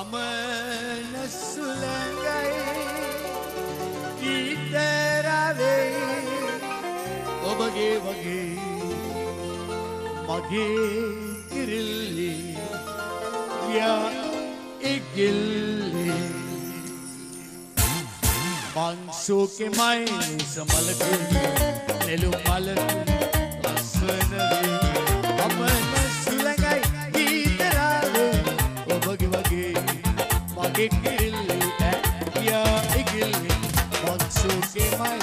ගමන සුළඟයි ඊතරවේ ඔබගේ වගේ මගේ කිරිල්ලි යා ඉගිල්ලි මංසෝකෙ මයි සමලකුයි නෙළුම් මලකුයි ලස්සන වේ ගමන සුළඟයි ඊතරවේ ඔබගේ වගේ මගේ කිරිල්ලි යා ඉගිල්ලි මංසෝකෙ මයි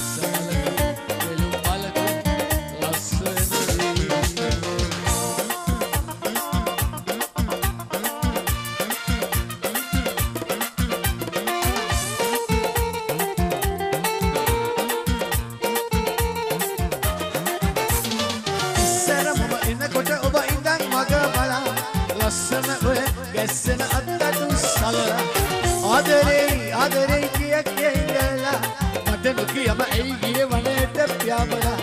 ලස්සන ඔය ගැස්සෙන අත්තටු සලලා ආදරේ කියක් ඉඳලා මට නොකියම ඇයි ගියේ වනේට පියාඹලා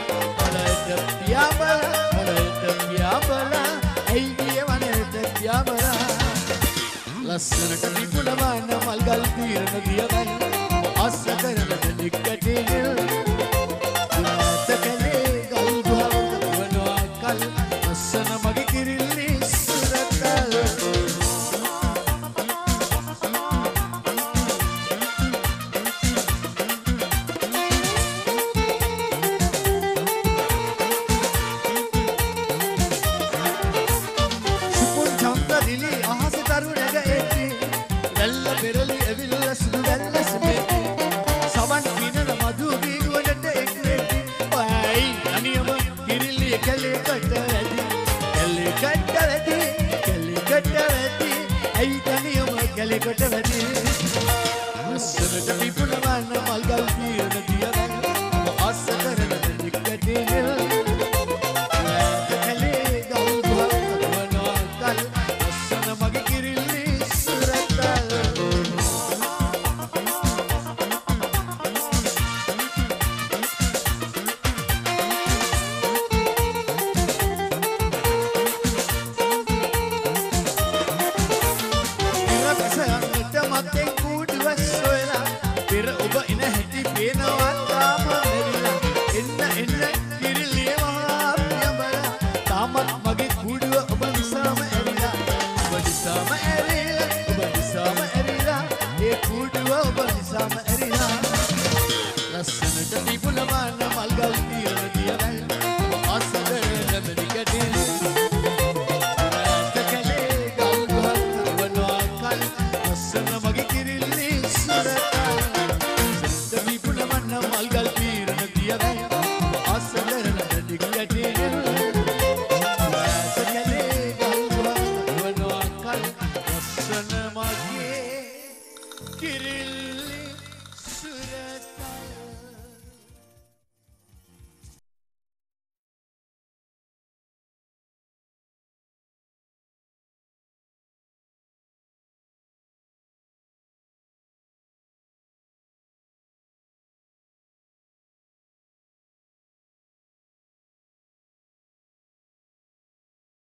ඇයි ගියේ වනේට පියාඹලා ලස්සනට විපුලවන මල්ගල් తీරන දියවන ආස කරන දෙනිකටේ තකලේ ගල් ගුහාවක වනවා කල් ලස්සන මගේ කිරිල්ලි කොට වැඩි ලස්සනට විපුලවන්න මල්ගල්